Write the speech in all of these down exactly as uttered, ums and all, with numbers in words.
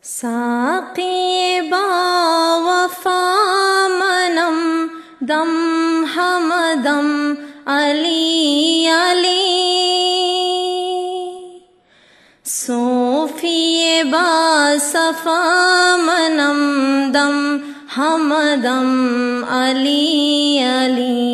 ساقی با وفا منم دم ہمدم علی علی، صوفی با صفا منم دم ہمدم علی علی،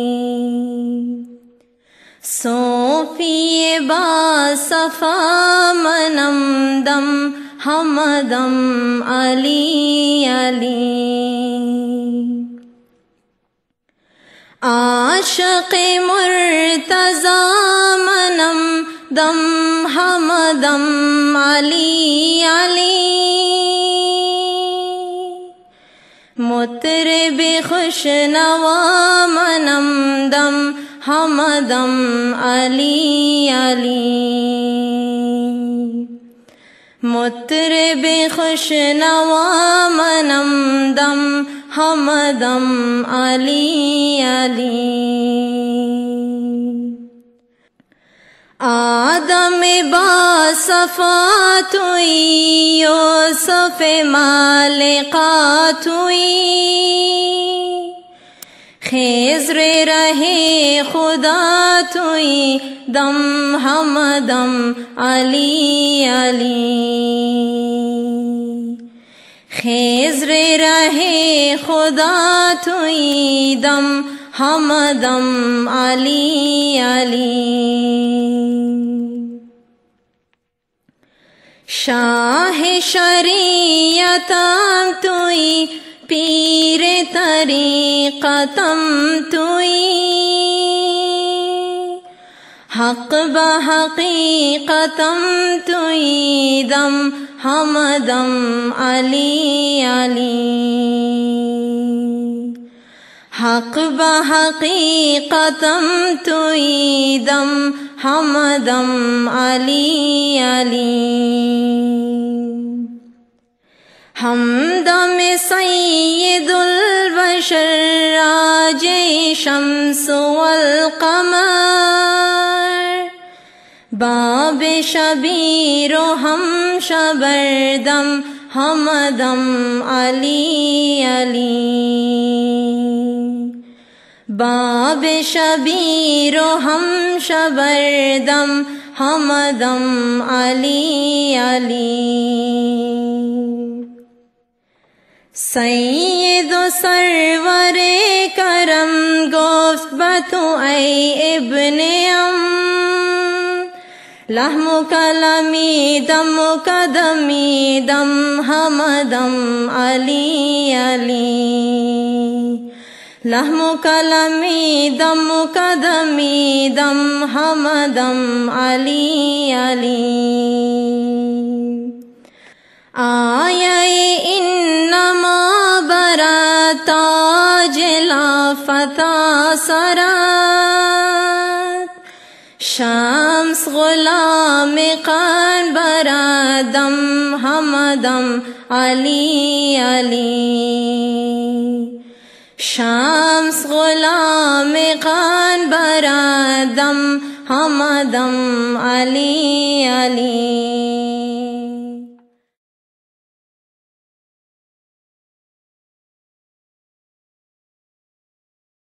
صوفی با صفا منم دم ہمدم علی علی، عاشق مرتضی منم دم ہمدم علی علی، مطرب خوش نوا منم دم ہمدم علی علی، مطرب خوش نوا منم دم ہمدم علی علی، آدم با صفا توئی، یوسف مالکا توئی، خضر رہے خدا توئی دم ہمدم علی علی، خضر رہے خدا توئی دم ہمدم علی علی، شاہ شریعتم توئی، پیر طریقتم توئی، حق بحقیقتم توئی دم ہمدم علی علی، حق بحقیقتم توئی دم ہمدم علی علی، ہمدم سید البشر راج شمس والقمر، باب شبیر و ہم شبر دم ہمدم علی علی، باب شبیر و ہم شبر دم ہمدم علی علی، سید و سرور کرم گفت بتو اے ابن ام، لحم کلمی دم قدمی دم ہمدم علی علی، لحم کلمی دم قدمی دم ہمدم علی علی، آیا انما برا تاج لا فتح سرات، شمس غلام قان برا دم ہمدم علی علی، شمس غلام قان برا دم ہمدم علی علی۔